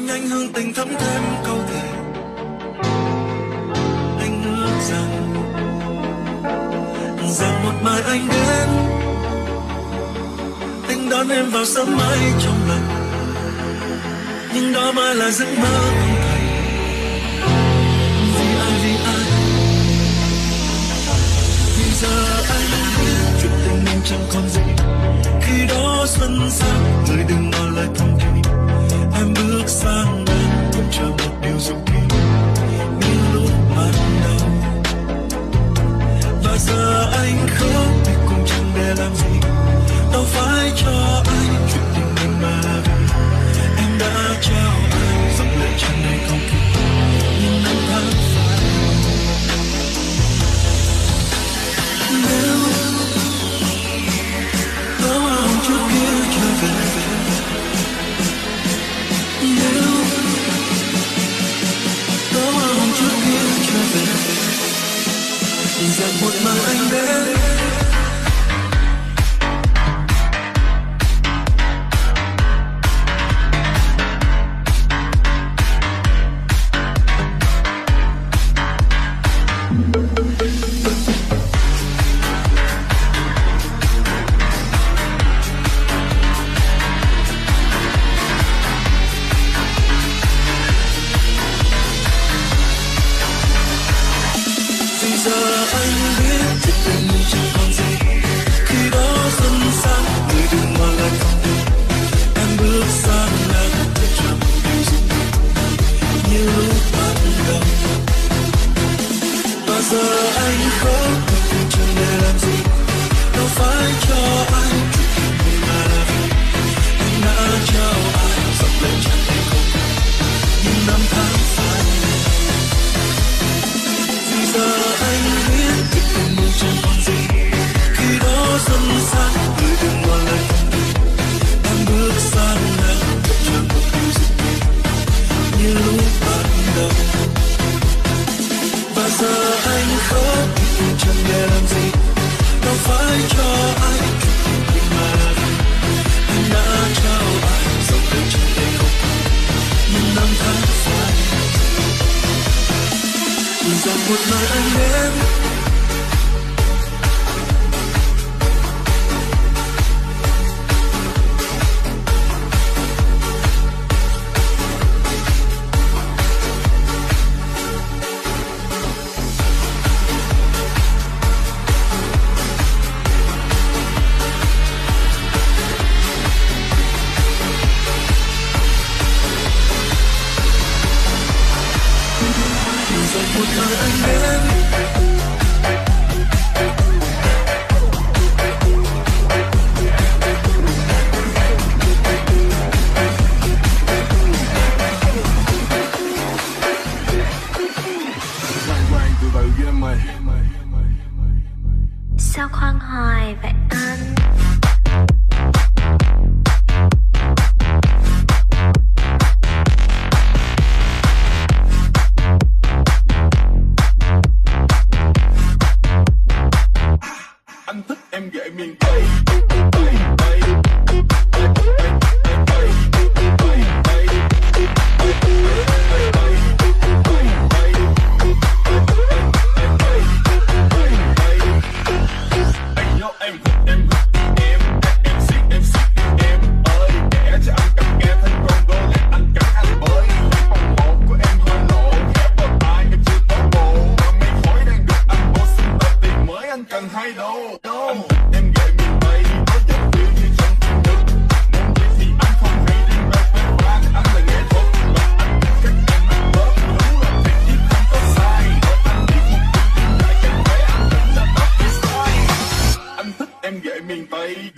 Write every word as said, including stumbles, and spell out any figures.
nhanh hương tình thắm thêm câu thề. Anh hứa rằng rằng một mai anh đến, anh đón em vào sớm mai trong lòng, nhưng đó mới là giấc mơ không thành. Vì ai vì ai thì giờ anh biết chuyện tình mình chẳng còn gì. Khi đó xuân sang người đừng ngỏ lời thầm thì em bước sang bên cũng chờ một điều dù kỳ như lúc ban đầu. Và giờ anh khóc thì cũng chẳng để làm gì, đâu phải cho anh chuyện tình mình mà là vì em đã trao anh dòng lệ tràn đầy không kịp nhưng năm tháng phai. Nếu có hôm trước kia trở về, nếu có hôm trước kia trở về, rằng một mai anh đến. Sao khoan hoài vậy anh? Anh thích em gợi miền Tây. Em gợi miền Tây.